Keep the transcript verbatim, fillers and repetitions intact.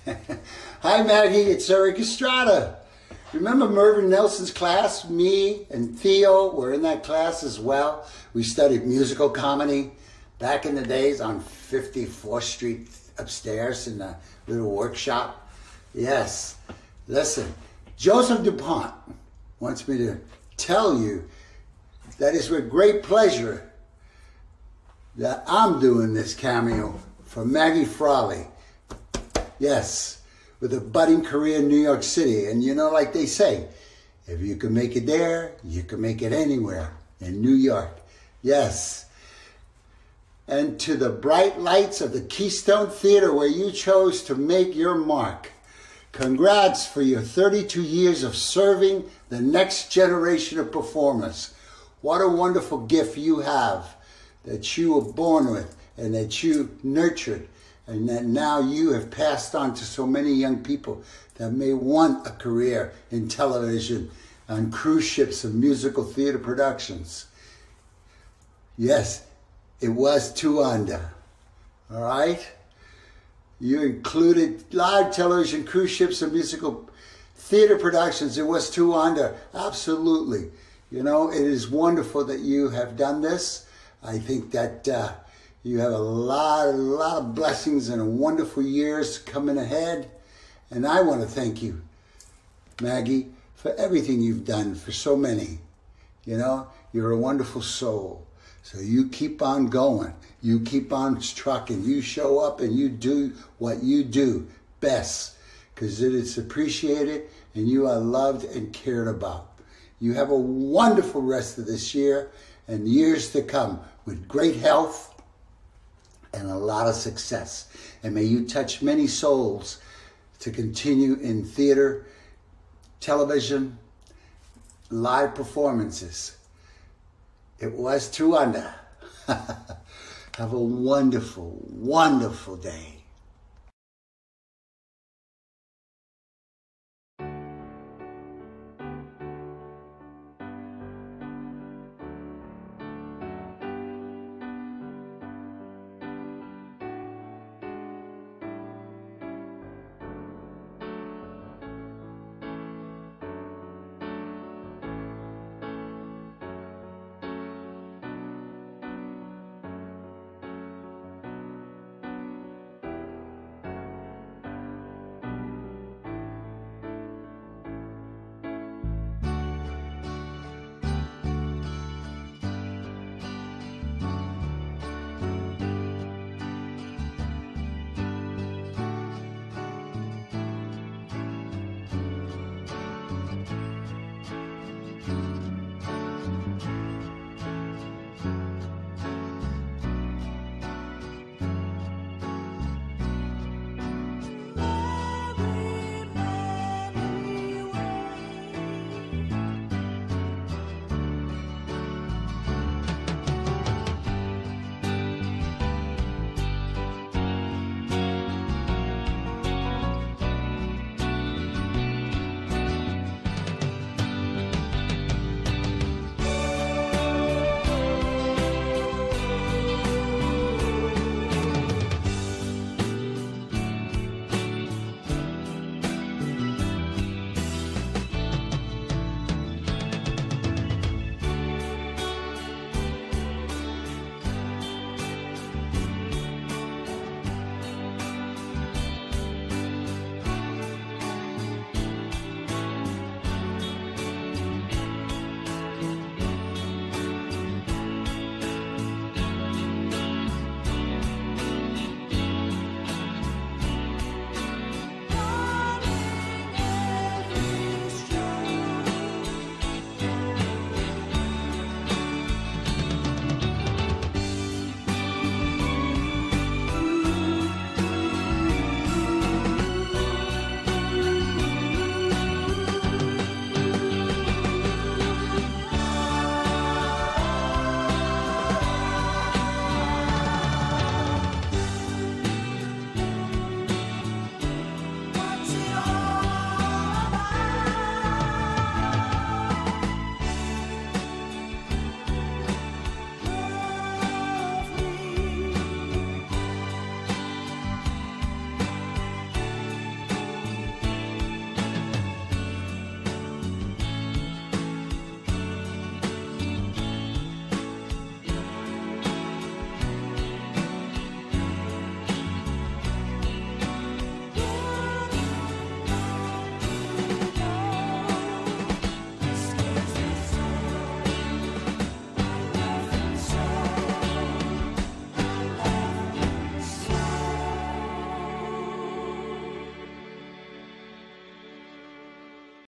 Hi Maggie, it's Erik Estrada. Remember Mervyn Nelson's class? Me and Theo were in that class as well. We studied musical comedy back in the days on fifty-fourth Street upstairs in the little workshop. Yes, listen, Joseph DuPont wants me to tell you that it's with great pleasure that I'm doing this cameo for Maggi Frawley. Yes, with a budding career in New York City. And you know, like they say, if you can make it there, you can make it anywhere in New York. Yes. And to the bright lights of the Keystone Theater where you chose to make your mark. Congrats for your thirty-two years of serving the next generation of performers. What a wonderful gift you have that you were born with and that you nurtured, and that now you have passed on to so many young people that may want a career in television, on cruise ships and musical theater productions. Yes, it was Towanda, all right? You included live television, cruise ships, and musical theater productions. It was Towanda, absolutely. You know, it is wonderful that you have done this. I think that uh, you have a lot, a lot of blessings and wonderful years coming ahead. And I want to thank you, Maggie, for everything you've done for so many. You know, you're a wonderful soul. So you keep on going. You keep on trucking. You show up and you do what you do best, because it is appreciated and you are loved and cared about. You have a wonderful rest of this year and years to come with great health and a lot of success. And may you touch many souls to continue in theater, television, live performances. It was Towanda. Have a wonderful, wonderful day.